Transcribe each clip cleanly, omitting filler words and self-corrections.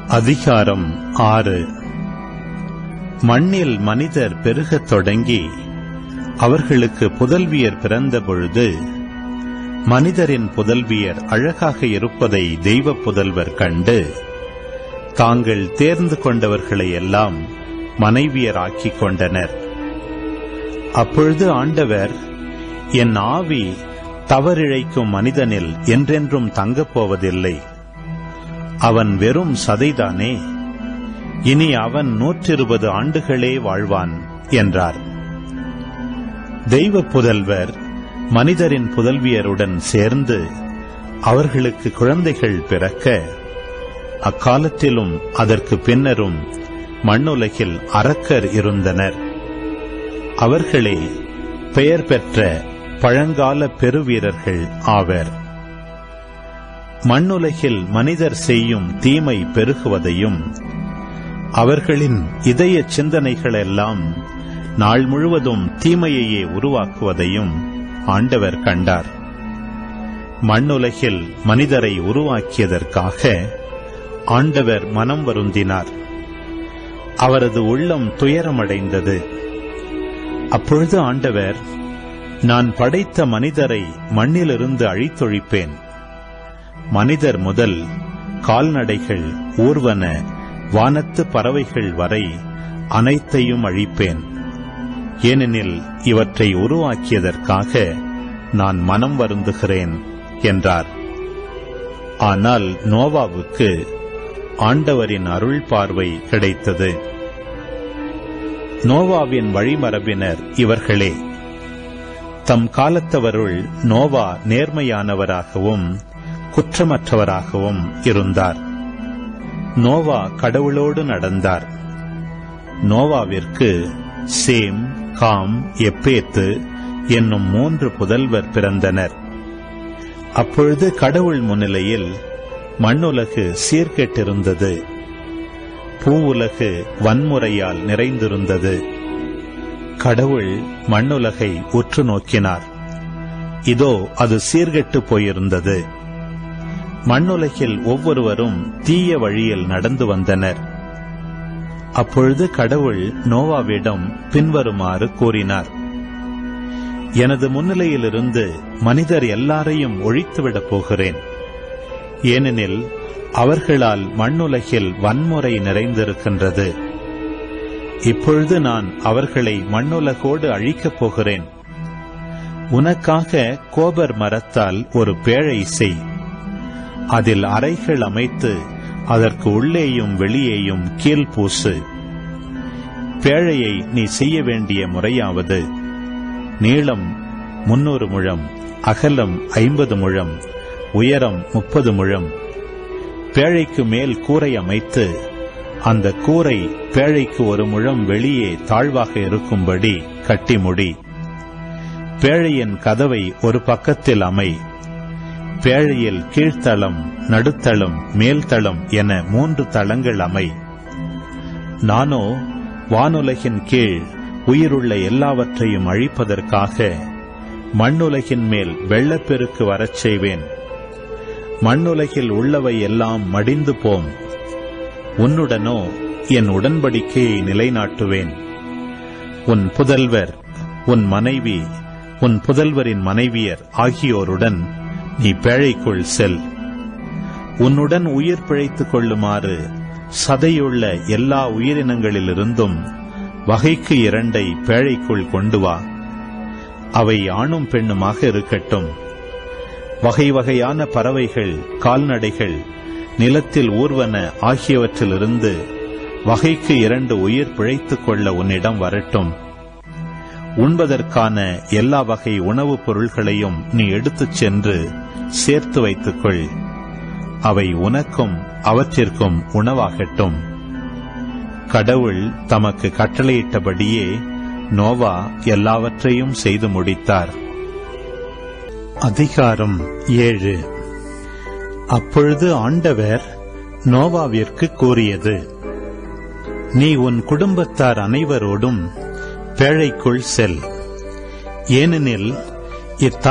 அதிகாரம் 6. மண்ணில் மனிதர் பெருகத் தொடங்கி அவர்களுக்கு புதல்வியர் பிறந்த பொழுது மனிதரின் புதல்வியர் அழகாக இருப்பதை தெய்வ புதல்வர் கண்டு தாங்கள் தேர்ந்து கொண்டவர்களை எல்லாம் மனைவியராக்கிக் கொண்டனர். அப்பொழுது ஆண்டவர், என் ஆவி தவறிழைக்கும் மனிதனில் என்றென்றும் தங்கப் போவதில்லை. அவன் வெறும் சதைதானே, இனி அவன் 120 ஆண்டுகளே வாழ்வான் என்றார். தெய்வ புதல்வர் மனிதரின் புதல்வியருடன் சேர்ந்து அவர்களுக்கு குழந்தைகள் பிறக்க அக்காலத்திலும் அதற்கு பின்னரும் மண்ணுலகில் அரக்கர் இருந்தனர். அவர்களே பெயர் பெற்ற பழங்கால பெருவீரர்கள் ஆவர். மண்ணுலகில் மனிதர் செய்யும் தீமை பெருகுவதையும் அவர்களின் இதய சிந்தனைகளெல்லாம் நாள் முழுவதும் தீமையையே உருவாக்குவதையும் ஆண்டவர் கண்டார். மண்ணுலகில் மனிதரை உருவாக்கியதற்காக ஆண்டவர் மனம் வருந்தினார். அவரது உள்ளம் துயரமடைந்தது. அப்பொழுது ஆண்டவர், நான் படைத்த மனிதரை மண்ணிலிருந்து அழித்தொழிப்பேன். மனிதர் முதல் கால்நடைகள், ஊர்வன, வானத்து பறவைகள் வரை அனைத்தையும் அழிப்பேன். ஏனெனில் இவற்றை உருவாக்கியதற்காக நான் மனம் வருந்துகிறேன் என்றார். ஆனால் நோவாவுக்கு ஆண்டவரின் அருள் பார்வை கிடைத்தது. நோவாவின் வழிமரபினர் இவர்களே. தம் காலத்தவருள் நோவா நேர்மையானவராகவும் குற்றமற்றவராகவும் இருந்தார். நோவா கடவுளோடு நடந்தார். நோவாவிற்கு சேம், காம், எப்பேத்து என்னும் 3 புதல்வர் பிறந்தனர். அப்பொழுது கடவுள் முன்னிலையில் மண்ணுலகு சீர்கெட்டிருந்தது. பூவுலகு வன்முறையால் நிறைந்திருந்தது. கடவுள் மண்ணுலகை உற்று நோக்கினார். இதோ அது சீர்கெட்டு போயிருந்தது. மண்ணுலகில் ஒவ்வொருவரும் தீய வழியில் நடந்து வந்தனர். அப்பொழுது கடவுள் நோவாவிடம் பின்வருமாறு கூறினார்: எனது முன்னிலையிலிருந்து மனிதர் எல்லாரையும் ஒழித்துவிடப் போகிறேன். ஏனெனில் அவர்களால் மண்ணுலகில் வன்முறை நிறைந்திருக்கின்றது. இப்பொழுது நான் அவர்களை மண்ணுலகோடு அழிக்கப் போகிறேன். உனக்காக கோபர் மரத்தால் ஒரு பேழை செய். அதில் அறைகள் அமைத்து அதற்கு உள்ளேயும் வெளியேயும் கீழ் பூசு. பேழையை நீ செய்ய வேண்டிய முறையாவது: நீளம் 300 முழம், அகலம் 50 முழம், உயரம் 30 முழம். பேழைக்கு மேல் கூரை அமைத்து அந்த கூரை பேழைக்கு 1 முழம் வெளியே தாழ்வாக இருக்கும்படி கட்டி முடி. பேழையின் கதவை ஒரு பக்கத்தில் அமை. பேழையில் கீழ்த்தளம், நடுத்தளம், மேல்தளம் என 3 தளங்கள் அமை. நானோ வானுலகின் கீழ் உயிருள்ள எல்லாவற்றையும் அழிப்பதற்காக மண்ணுலகின் மேல் வெள்ளப்பெருக்கு வரச் செய்வேன். மண்ணுலகில் உள்ளவை எல்லாம் மடிந்து போம். உன்னுடனோ என் உடன்படிக்கையை நிலைநாட்டுவேன். உன் புதல்வர், உன் மனைவி, உன் புதல்வரின் மனைவியர் ஆகியோருடன் நீ பேழைக்குள் செல். உன்னுடன் உயிர் பிழைத்துக் கொள்ளுமாறு சதையுள்ள எல்லா உயிரினங்களிலிருந்தும் வகைக்கு 2 பேழைக்குள் கொண்டு வா. அவை ஆணும் பெண்ணுமாக இருக்கட்டும். வகை வகையான பறவைகள், கால்நடைகள், நிலத்தில் ஊர்வன ஆகியவற்றிலிருந்து வகைக்கு 2 உயிர் பிழைத்துக் கொள்ள உன்னிடம் வரட்டும். உண்பதற்கான எல்லா வகை உணவுப் பொருள்களையும் நீ எடுத்துச் சென்று சேர்த்து வைத்துக்கொள். அவை உனக்கும் அவற்றிற்கும் உணவாகட்டும். கடவுள் தமக்கு கட்டளையிட்டபடியே நோவா எல்லாவற்றையும் செய்து முடித்தார். அதிகாரம் 7. அப்பொழுது ஆண்டவர் நோவாவிற்கு கூறியது: நீ உன் குடும்பத்தார் அனைவரோடும் பேழைக்குள் செல். ஏனெனில்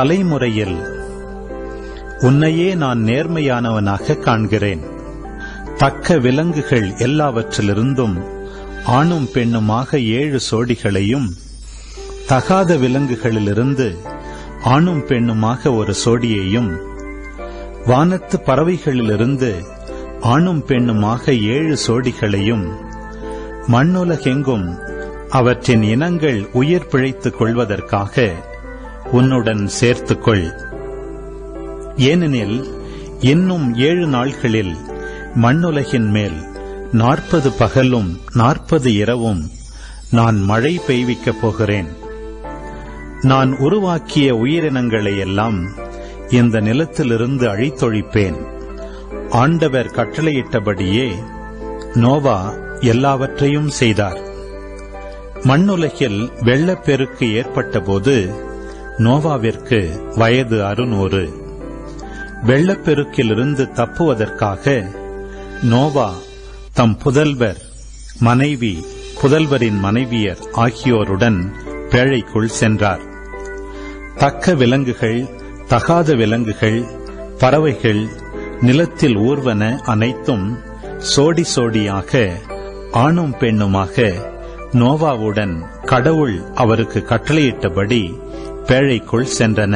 இத்தலைமுறையில் உன்னையே நான் நேர்மையானவனாக காண்கிறேன். தக்க விலங்குகள் எல்லாவற்றிலிருந்தும் ஆணும் பெண்ணுமாக 7 சோடிகளையும், தகாத விலங்குகளிலிருந்து ஆணும் பெண்ணுமாக 1 சோடியையும், வானத்து பறவைகளிலிருந்து ஆணும் பெண்ணுமாக 7 சோடிகளையும், மண்ணுலகெங்கும் அவற்றின் இனங்கள் உயிர் பிழைத்துக் கொள்வதற்காக உன்னுடன் சேர்த்துக்கொள். ஏனெனில் இன்னும் 7 நாள்களில் மண்ணுலகின் மேல் 40 பகலும் 40 இரவும் நான் மழை பெய்விக்கப் போகிறேன். நான் உருவாக்கிய உயிரினங்களை எல்லாம் இந்த நிலத்திலிருந்து அழித்தொழிப்பேன். ஆண்டவர் கட்டளையிட்டபடியே நோவா எல்லாவற்றையும் செய்தார். மண்ணுலகில் வெள்ளப்பெருக்கு ஏற்பட்டபோது நோவாவிற்கு வயது 600. வெள்ளப்பெருக்கிலிருந்து தப்புவதற்காக நோவா தம் புதல்வர், மனைவி, புதல்வரின் மனைவியர் ஆகியோருடன் பேழைக்குள் சென்றார். தக்க விலங்குகள், தகாத விலங்குகள், பறவைகள், நிலத்தில் ஊர்வன அனைத்தும் சோடி சோடியாக ஆணும் பெண்ணுமாக நோவாவுடன் கடவுள் அவருக்கு கட்டளையிட்டபடி பேழைக்குள் சென்றன.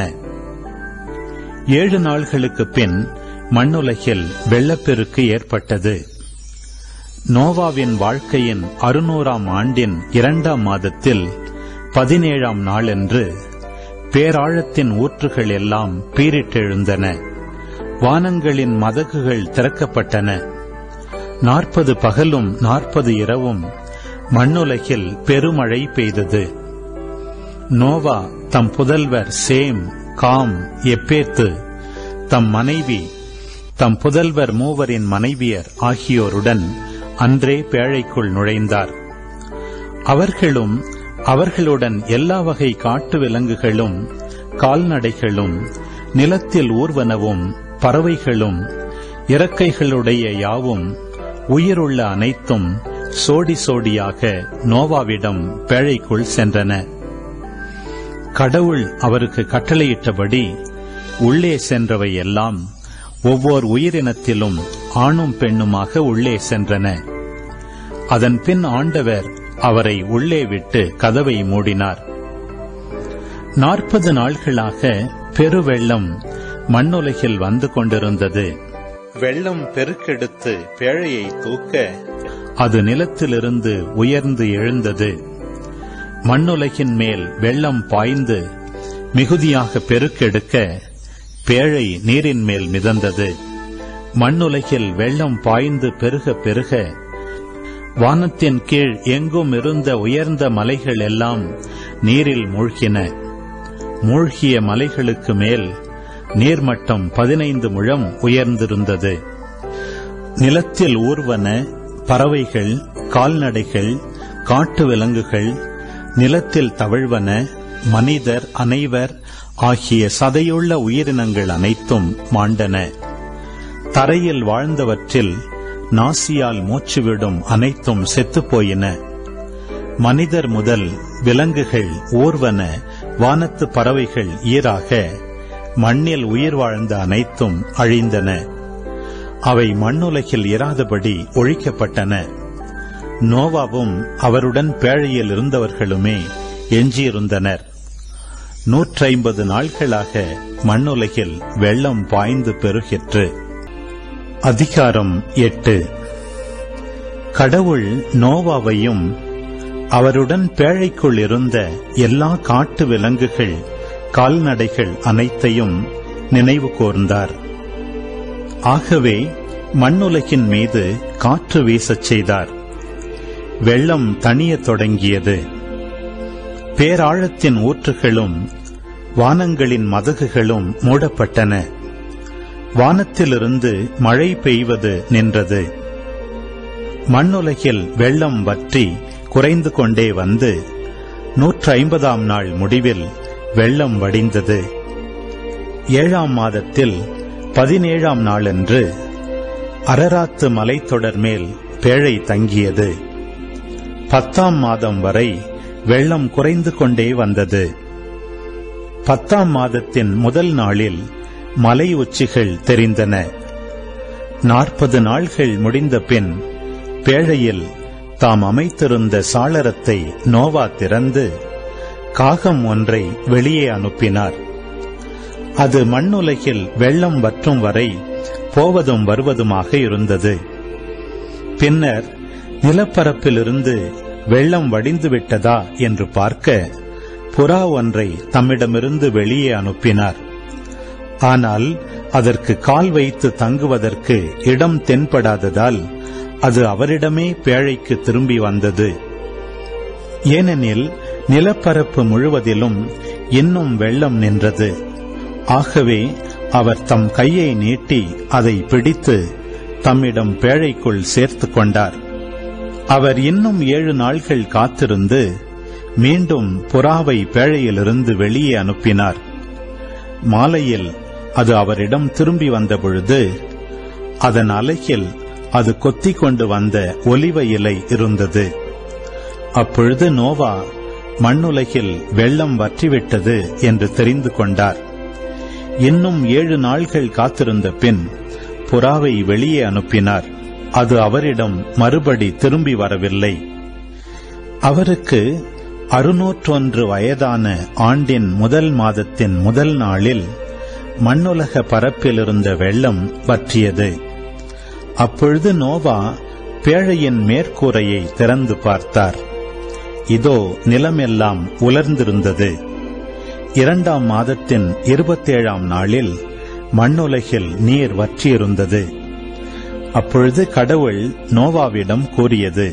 7 நாள்களுக்கு பின் மண்ணுலகில் வெள்ளப்பெருக்கு ஏற்பட்டது. நோவாவின் வாழ்க்கையின் 600ஆம் ஆண்டின் 2ஆம் மாதத்தில் 17ஆம் நாளன்று பேராழத்தின் ஊற்றுகள் எல்லாம் பீரிட்டெழுந்தன. வானங்களின் மதகுகள் திறக்கப்பட்டன. 40 பகலும் 40 இரவும் மண்ணுலகில் பெருமழை பெய்தது. நோவா தம் புதல்வர் சேம், காம், எப்பேத்து, தம் மனைவி, தம் புதல்வர் மூவரின் மனைவியர் ஆகியோருடன் அன்றே பேழைக்குள் நுழைந்தார். அவர்களும் அவர்களுடன் எல்லா வகை காட்டு விலங்குகளும், கால்நடைகளும், நிலத்தில் ஊர்வனவும், பறவைகளும், இறக்கைகளுடைய யாவும், உயிருள்ள அனைத்தும் சோடி சோடியாக நோவாவிடம் பேழைக்குள் சென்றன. கடவுள் அவருக்கு கட்டளையிட்டபடி உள்ளே சென்றவை எல்லாம் ஒவ்வொரு உயிரினத்திலும் ஆணும் பெண்ணுமாக உள்ளே சென்றன. அதன் பின் ஆண்டவர் அவரை உள்ளே விட்டு கதவை மூடினார். 40 நாள்களாக பெருவெள்ளம் மண்ணுலகில் வந்து கொண்டிருந்தது. வெள்ளம் பெருக்கெடுத்து பேழையை தூக்க அது நிலத்திலிருந்து உயர்ந்து எழுந்தது. மண்ணுலகின் மேல் வெள்ளம் பாய்ந்து மிகுதியாக பெருக்கெடுக்க பேழை நீரின் மேல் மிதந்தது. மண்ணுலகில் வெள்ளம் பாய்ந்து பெருக பெருக வானத்தின் கீழ் எங்கும் இருந்த உயர்ந்த மலைகள் எல்லாம் நீரில் மூழ்கின. மூழ்கிய மலைகளுக்கு மேல் நீர்மட்டம் 15 முழம் உயர்ந்திருந்தது. நிலத்தில் ஊர்வன பறவைகள், கால்நடைகள், காட்டு விலங்குகள், நிலத்தில் தவழ்வன, மனிதர் அனைவர் ஆகிய சதையுள்ள உயிரினங்கள் அனைத்தும் மாண்டன. தரையில் வாழ்ந்தவற்றில் நாசியால் மூச்சுவிடும் அனைத்தும் செத்துப்போயின. மனிதர் முதல் விலங்குகள், ஊர்வன, வானத்து பறவைகள் ஈராக மண்ணில் உயிர் வாழ்ந்த அனைத்தும் அழிந்தன. அவை மண்ணுலகில் இராதபடி ஒழிக்கப்பட்டன. நோவாவும் அவருடன் பேழையில் இருந்தவர்களுமே எஞ்சியிருந்தனர். 150 நாள்களாக மண்ணுலகில் வெள்ளம் பாய்ந்து பெருகிற்று. அதிகாரம் 8. கடவுள் நோவாவையும் அவருடன் பேழைக்குள் இருந்த எல்லா காட்டு விலங்குகள், கால்நடைகள் அனைத்தையும் நினைவு கூர்ந்தார். ஆகவே மண்ணுலகின் மீது காற்று வீசச் செய்தார். வெள்ளம் தணியத் தொடங்கியது. பேராழத்தின் ஊற்றுகளும் வானங்களின் மதகுகளும் மூடப்பட்டன. வானத்திலிருந்து மழை பெய்வது நின்றது. மண்ணுலகில் வெள்ளம் வற்றி குறைந்து கொண்டே வந்து 150ஆம் நாள் முடிவில் வெள்ளம் வடிந்தது. 7ஆம் மாதத்தில் 17ஆம் நாளன்று அரராத்து மலைத்தொடர் மேல் பேழை தங்கியது. 10ஆம் மாதம் வரை வெள்ளம் குறைந்து கொண்டே வந்தது. 10ஆம் மாதத்தின் முதல் நாளில் மலை உச்சிகள் தெரிந்தன. 40 நாள்கள் முடிந்த பின் பேழையில் தாம் அமைத்திருந்த சாளரத்தை நோவா திறந்து காகம் ஒன்றை வெளியே அனுப்பினார். அது மண்ணுலகில் வெள்ளம் வற்றும் வரை போவதும் வருவதுமாக இருந்தது. பின்னர் நிலப்பரப்பிலிருந்து வெள்ளம் வடிந்து விட்டதா என்று பார்க்க புறா ஒன்றை தம்மிடமிருந்து வெளியே அனுப்பினார். ஆனால் அதற்கு கால் வைத்து தங்குவதற்கு இடம் தென்படாததால் அது அவரிடமே பேழைக்கு திரும்பி வந்தது. ஏனெனில் நிலப்பரப்பு முழுவதிலும் இன்னும் வெள்ளம் நின்றது. ஆகவே அவர் தம் கையை நீட்டி அதை பிடித்து தம்மிடம் பேழைக்குள் சேர்த்து கொண்டார். அவர் இன்னும் 7 நாள்கள் காத்திருந்து மீண்டும் புறாவை பேழையிலிருந்து வெளியே அனுப்பினார். மாலையில் அது அவரிடம் திரும்பி வந்தபொழுது அதன் அலகில் அது கொத்திக் கொண்டு வந்த ஒலிவ இலை இருந்தது. அப்பொழுது நோவா மண்ணுலகில் வெள்ளம் வற்றிவிட்டது என்று தெரிந்து கொண்டார். இன்னும் 7 நாள்கள் காத்திருந்த பின் புறாவை வெளியே அனுப்பினார். அது அவரிடம் மறுபடி திரும்பி வரவில்லை. அவருக்கு 601 வயதான ஆண்டின் முதல் மாதத்தின் முதல் நாளில் மண்ணுலக பரப்பிலிருந்த வெள்ளம் வற்றியது. அப்பொழுது நோவா பேழையின் மேற்கூரையை திறந்து பார்த்தார். இதோ நிலமெல்லாம் உலர்ந்திருந்தது. 2ஆம் மாதத்தின் 27ஆம் நாளில் மண்ணுலகில் நீர் வற்றியிருந்தது. அப்பொழுது கடவுள் நோவாவிடம் கூறியது,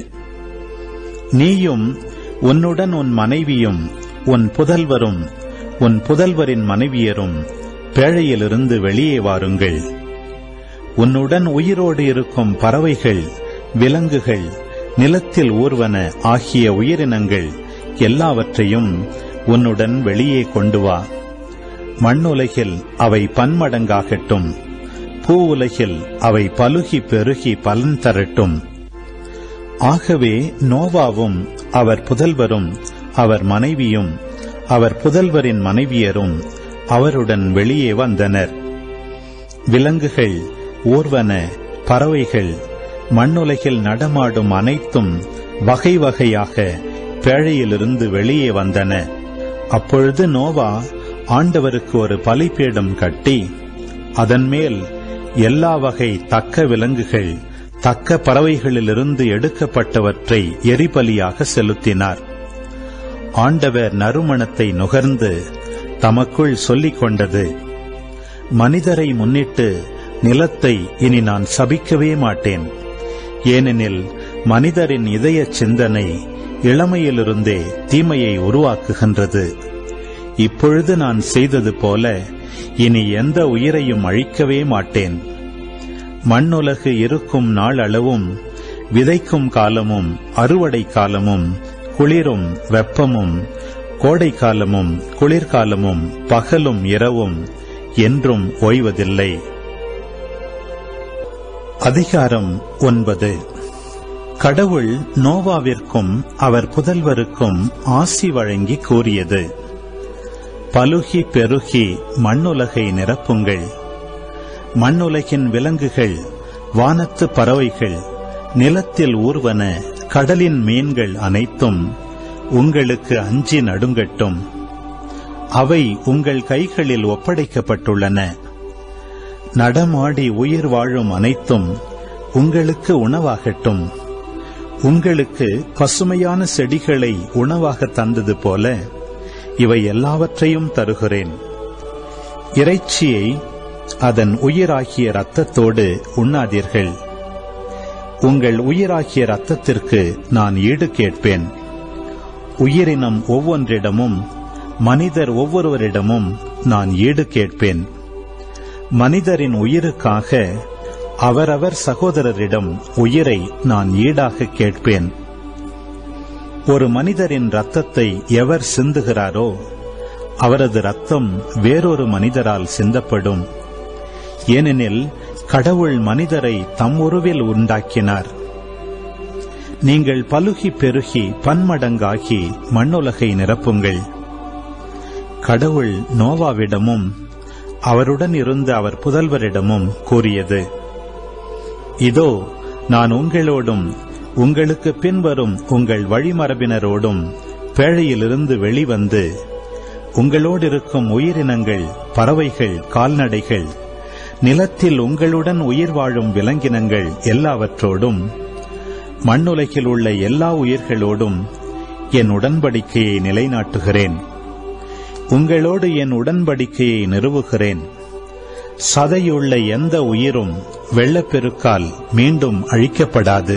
நீயும் உன்னுடன் உன் மனைவியும் உன் புதல்வரும் உன் புதல்வரின் மனைவியரும் பேழையிலிருந்து வெளியே வாருங்கள். உன்னுடன் உயிரோடு இருக்கும் பறவைகள், விலங்குகள், நிலத்தில் ஊர்வன ஆகிய உயிரினங்கள் எல்லாவற்றையும் உன்னுடன் வெளியே கொண்டு வா. மண்ணுலகில் அவை பன்மடங்காகட்டும். பூ உலகில் அவை பலுகி பெருகி பலன் தரட்டும். ஆகவே நோவாவும் அவர் புதல்வரும் அவர் மனைவியும் அவர் புதல்வரின் மனைவியரும் அவருடன் வெளியே வந்தனர். விலங்குகள், ஊர்வன, பறவைகள், மண்ணுலகில் நடமாடும் அனைத்தும் வகை வகையாக பேழையிலிருந்து வெளியே வந்தன. அப்பொழுது நோவா ஆண்டவருக்கு ஒரு பலிபீடம் கட்டி அதன் மேல் எல்லா வகை தக்க விலங்குகள், தக்க பறவைகளிலிருந்து எடுக்கப்பட்டவற்றை எரிபலியாக செலுத்தினார். ஆண்டவர் நறுமணத்தை நுகர்ந்து தமக்குள் சொல்லிக் கொண்டது, மனிதரை முன்னிட்டு நிலத்தை இனி நான் சபிக்கவே மாட்டேன். ஏனெனில் மனிதரின் இதய சிந்தனை இளமையிலிருந்தே தீமையை உருவாக்குகின்றது. இப்பொழுது நான் செய்தது போல இனி எந்த உயிரையும் அழிக்கவே மாட்டேன். மண்ணுலகு இருக்கும் நாள் அளவும் விதைக்கும் காலமும் அறுவடை காலமும் குளிரும் வெப்பமும் கோடை காலமும் குளிர்காலமும் பகலும் இரவும் என்றும் ஓய்வதில்லை. அதிகாரம் 9. கடவுள் நோவாவிற்கும் அவர் புதல்வருக்கும் ஆசி வழங்கி கூறியது, பலுகி பெருகி மண்ணுலகை நிரப்புங்கள். மண்ணுலகின் விலங்குகள், வானத்து பறவைகள், நிலத்தில் ஊர்வன, கடலின் மீன்கள் அனைத்தும் உங்களுக்கு அஞ்சி நடுங்கட்டும். அவை உங்கள் கைகளில் ஒப்படைக்கப்பட்டுள்ளன. நடமாடி உயிர் வாழும் அனைத்தும் உங்களுக்கு உணவாகட்டும். உங்களுக்கு பசுமையான செடிகளை உணவாக தந்தது போல இவை எல்லாவற்றையும் தருகிறேன். இறைச்சியை அதன் உயிராகிய இரத்தத்தோடு உண்ணாதீர்கள். உங்கள் உயிராகிய இரத்தத்திற்கு நான் ஈடு கேட்பேன். உயிரினம் ஒவ்வொன்றிடமும் மனிதர் ஒவ்வொருவரிடமும் நான் ஈடு கேட்பேன். மனிதரின் உயிருக்காக அவரவர் சகோதரரிடம் உயிரை நான் ஈடாக கேட்பேன். ஒரு மனிதரின் இரத்தத்தை எவர் சிந்துகிறாரோ அவரது இரத்தம் வேறொரு மனிதரால் சிந்தப்படும். ஏனெனில் கடவுள் மனிதரை தம் உருவில் உண்டாக்கினார். நீங்கள் பலுகி பெருகி பன்மடங்காகி மண்ணுலகை நிரப்புங்கள். கடவுள் நோவாவிடமும் அவருடன் இருந்த அவர் புதல்வரிடமும் கூறியது, இதோ நான் உங்களோடும் உங்களுக்கு பின்வரும் உங்கள் வழிமரபினரோடும் பேழையிலிருந்து வெளிவந்து உங்களோடிருக்கும் உயிரினங்கள், பறவைகள், கால்நடைகள், நிலத்தில் உங்களுடன் உயிர் வாழும் விலங்கினங்கள் எல்லாவற்றோடும், மண்ணுலகில் உள்ள எல்லா உயிர்களோடும் என் உடன்படிக்கையை நிலைநாட்டுகிறேன். உங்களோடு என் உடன்படிக்கையை நிறுவுகிறேன். சதையுள்ள எந்த உயிரும் வெள்ளப்பெருக்கால் மீண்டும் அழிக்கப்படாது.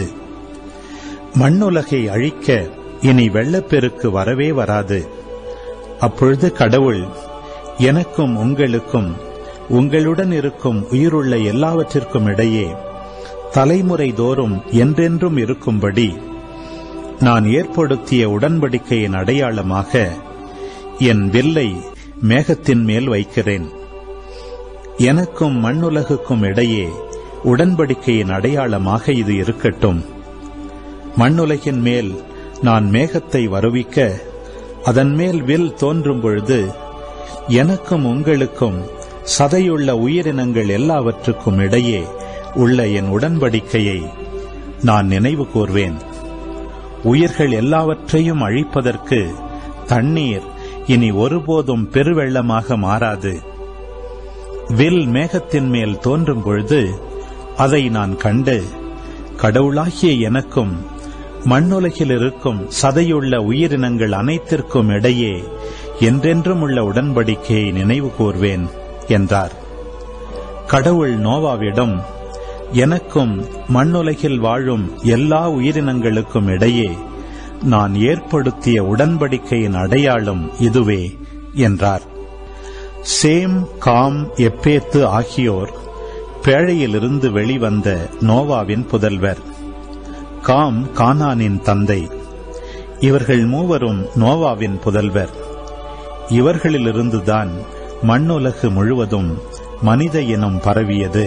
மண்ணுலகை அழிக்க இனி வெள்ளப்பெருக்கு வரவே வராது. அப்பொழுது கடவுள் எனக்கும் உங்களுக்கும் உங்களுடன் இருக்கும் உயிருள்ள எல்லாவற்றிற்கும் இடையே தலைமுறை தோறும் என்றென்றும் இருக்கும்படி நான் ஏற்படுத்திய உடன்படிக்கையின் அடையாளமாக என் வில்லை மேகத்தின் மேல் வைக்கிறேன். எனக்கும் மண்ணுலகுக்கும் இடையே உடன்படிக்கையின் அடையாளமாக இது இருக்கட்டும். மண்ணுலகின் மேல் நான் மேகத்தை வருவிக்க அதன் மேல் வில் தோன்றும் பொழுது எனக்கும் உங்களுக்கும் சதையுள்ள உயிரினங்கள் எல்லாவற்றுக்கும் இடையே உள்ள என் உடன்படிக்கையை நான் நினைவு கூர்வேன். உயிர்கள் எல்லாவற்றையும் அழிப்பதற்கு தண்ணீர் இனி ஒருபோதும் பெருவெள்ளமாக மாறாது. வில் மேகத்தின் மேல் தோன்றும் பொழுது அதை நான் கண்டு கடவுளாகிய எனக்கும் மண்ணுலகில் இருக்கும் சதையுள்ள உயிரினங்கள் அனைத்திற்கும் இடையே என்றென்றும் உள்ள உடன்படிக்கையை நினைவு கூர்வேன் என்றார். கடவுள் நோவாவிடம், எனக்கும் மண்ணுலகில் வாழும் எல்லா உயிரினங்களுக்கும் இடையே நான் ஏற்படுத்திய உடன்படிக்கையின் அடையாளம் இதுவே என்றார். சேம், காம், எப்பேத்து ஆகியோர் பேழையிலிருந்து வெளிவந்த நோவாவின் புதல்வர். காம் கானானின் தந்தை. இவர்கள் மூவரும் நோவாவின் புதல்வர். இவர்களிலிருந்துதான் மண்ணுலகு முழுவதும் மனித இனம் பரவியது.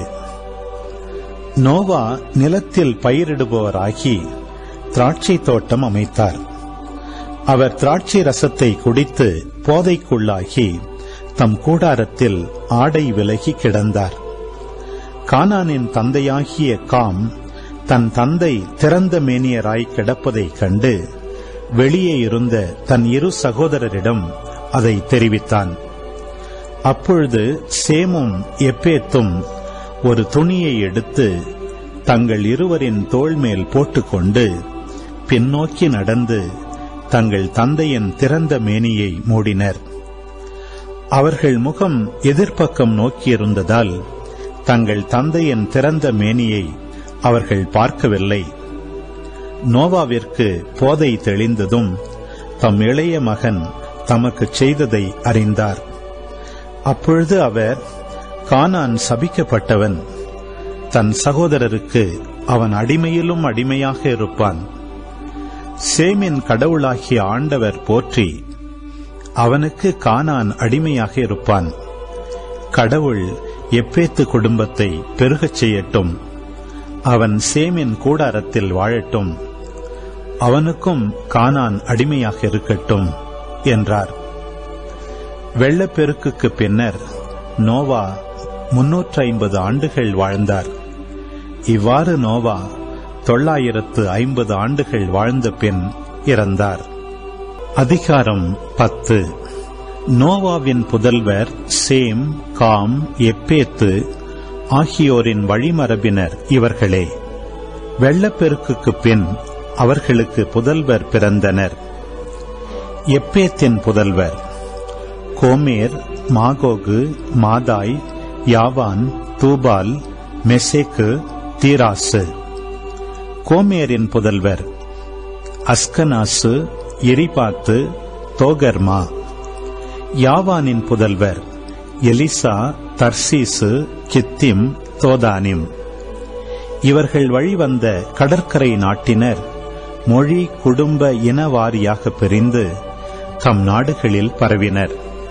நோவா நிலத்தில் பயிரிடுபவராகி திராட்சை தோட்டம் அமைத்தார். அவர் திராட்சை ரசத்தை குடித்து போதைக்குள்ளாகி தம் கூடாரத்தில் ஆடை விலகி கிடந்தார். கானானின் தந்தையாகிய காம் தன் தந்தை திறந்த மேனியராய் கிடப்பதைக் கண்டு வெளியே இருந்த தன் இரு சகோதரரிடம் அதை தெரிவித்தான். அப்பொழுது சேமும் எப்பேத்தும் ஒரு துணியை எடுத்து தங்கள் இருவரின் தோள் மேல் போட்டுக்கொண்டு பின்னோக்கி நடந்து தங்கள் தந்தையின் திறந்த மேனியை மூடினர். அவர்கள் முகம் எதிர்ப்பக்கம் நோக்கியிருந்ததால் தங்கள் தந்தையின் திறந்த மேனியை அவர்கள் பார்க்கவில்லை. நோவாவிற்கு போதை தெளிந்ததும் தம் இளைய மகன் தமக்குச் செய்ததை அறிந்தார். அப்பொழுது அவர், கானான் சபிக்கப்பட்டவன், தன் சகோதரருக்கு அவன் அடிமையிலும் அடிமையாக இருப்பான். சேமின் கடவுளாகிய ஆண்டவர் போற்றி அவனுக்கு கானான் அடிமையாக இருப்பான். கடவுள் எப்பேத்து குடும்பத்தை பெருகச் செய்யட்டும். அவன் சேமின் கூடாரத்தில் வாழட்டும். அவனுக்கும் கானான் அடிமையாக இருக்கட்டும் என்றார். வெள்ளப்பெருக்குக்கு பின்னர் நோவா 350 ஆண்டுகள் வாழ்ந்தார். இவ்வாறு நோவா 950 ஆண்டுகள் வாழ்ந்த பின் இறந்தார். அதிகாரம் 10. நோவாவின் புதல்வர் சேம், காம், எப்பேத்து ஆகியோரின் வழிமரபினர் இவர்களே. வெள்ளப்பெருக்குக்கு பின் அவர்களுக்கு புதல்வர் பிறந்தனர். எப்பேத்தின் புதல்வர் Gomer, Magog, Madai, Javan, Tubal, Meshech, Tiras. கோமேரின் புதல்வர் அஸ்கனாசு, எரிபாத்து, தோகர்மா. யாவானின் புதல்வர் எலிசா, தர்சீசு, கித்திம், தோதானிம். இவர்கள் வழிவந்த கடற்கரை நாட்டினர் மொழி, குடும்ப, இனவாரியாக பிரிந்து தம் நாடுகளில் பரவினர்.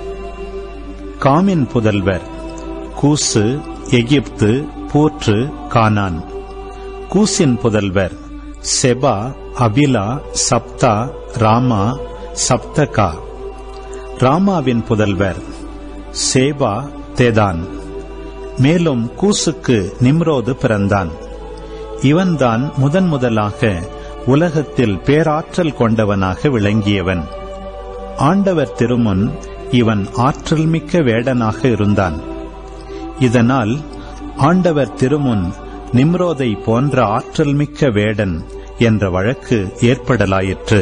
காமின் புதல்வர் கூசு, எகிப்து, பூற்று, கானான். கூசின் புதல்வர் செபா, அபிலா, சப்தா, ராமா, சப்தகா. ராமாவின் புதல்வர் சேபா, தேதான். மேலும் கூசுக்கு நிம்ரோது பிறந்தான். இவன்தான் முதலாக உலகத்தில் பேராற்றல் கொண்டவனாக விளங்கியவன். ஆண்டவர் திருமுன் இவன் ஆற்றல் மிக்க வேடனாக இருந்தான். இதனால் ஆண்டவர் திருமுன் நிம்ரோதை போன்ற ஆற்றல் மிக்க வேடன் என்ற வழக்கு ஏற்படலாயிற்று.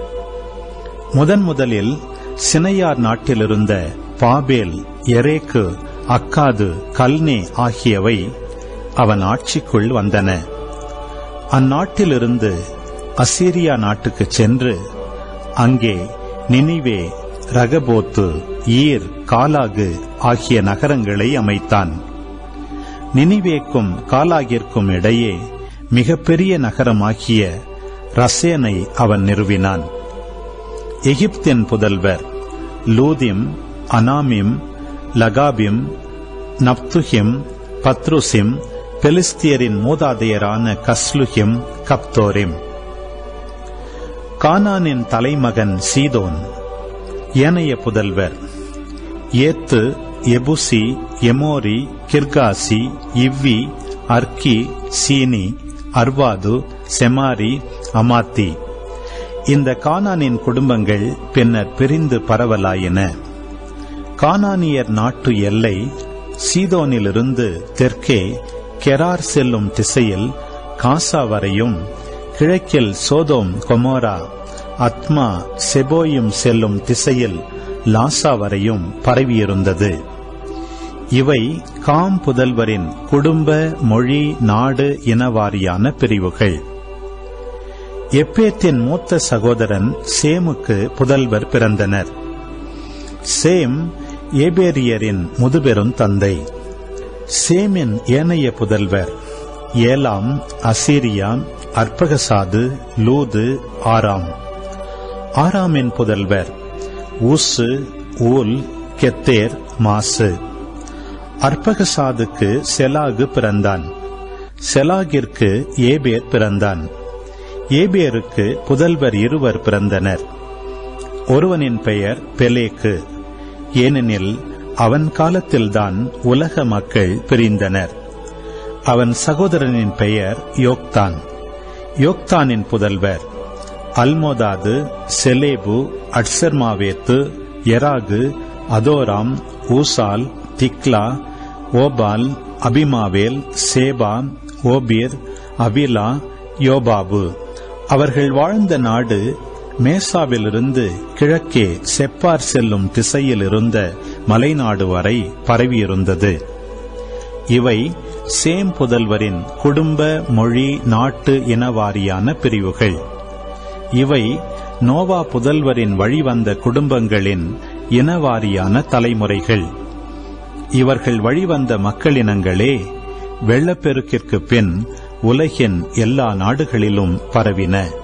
முதலில் சினையார் நாட்டிலிருந்த பாபேல், எரேக்கு, அக்காது, கல்னே ஆகியவை அவன் ஆட்சிக்குள் வந்தன. அந்நாட்டிலிருந்து அசீரியா நாட்டுக்கு சென்று அங்கே நினிவே, ரகபோத்து, ஈர், காலாகு ஆகிய நகரங்களை அமைத்தான். நினிவேக்கும் காலாகிற்கும் இடையே மிகப்பெரிய நகரமாகிய ரசேனை அவன் நிறுவினான். எகிப்தின் புதல்வர் லூதிம், அனாமிம், லகாபிம், நப்துஹிம், பத்ருசிம், பெலிஸ்தியரின் மூதாதையரான கஸ்லுஹிம், கப்தோரிம். கானானின் தலைமகன் சீதோன். ஏனைய புதல்வர் ஏத்து, எபுசி, எமோரி, கிர்காசி, இவ்வி, அர்கி, சீனி, அர்வாது, செமாரி, அமாத்தி. இந்த கானானின் குடும்பங்கள் பின்னர் பிரிந்து பரவலாயின. கானானியர் நாட்டு எல்லை சீதோனிலிருந்து தெற்கே கெரார் செல்லும் திசையில் காசா வரையும், கிழக்கில் சோதோம், கொமோரா, அத்மா, செபோயும் செல்லும் திசையில் லாசா வரையும் பரவியிருந்தது. இவை காம் புதல்வரின் குடும்ப, மொழி, நாடு, இனவாரியான பிரிவுகள். எப்பேத்தின் மூத்த சகோதரன் சேமுக்கு புதல்வர் பிறந்தனர். சேம் ஏபேரியரின் முதுபெரும் தந்தை. சேமின் ஏனைய புதல்வர் ஏலாம், அசீரியா, அர்பகசாது, லூது, ஆராம். ஆராமின் புதல்வர் ஊசு, ஊல், கெத்தேர், மாசு. அர்பகசாதுக்கு செலாகு பிறந்தான். செலாகிற்கு ஏபேர் பிறந்தான். ஏபேருக்கு புதல்வர் இருவர் பிறந்தனர். ஒருவனின் பெயர் பெலேக்கு, ஏனெனில் அவன் காலத்தில்தான் உலக மக்கள் பிரிந்தனர். அவன் சகோதரனின் பெயர் யோக்தான். யோக்தானின் புதல்வர் அல்மோதாது, செலேபு, அட்சர்மாவேத்து, எராகு, அதோராம், ஊசால், திக்லா, ஓபால், அபிமாவேல், சேபா, ஓபீர், அவிலா, யோபாபு. அவர்கள் வாழ்ந்த நாடு மேசாவிலிருந்து கிழக்கே செப்பார் செல்லும் திசையில் இருந்த மலைநாடு வரை பரவியிருந்தது. இவை சேம் புதல்வரின் குடும்ப, மொழி, நாட்டு, இனவாரியான பிரிவுகள். இவை நோவா புதல்வரின் வழிவந்த குடும்பங்களின் இனவாரியான தலைமுறைகள். இவர்கள் வழிவந்த மக்களினங்களே வெள்ளப்பெருக்கிற்கு பின் உலகின் எல்லா நாடுகளிலும் பரவின.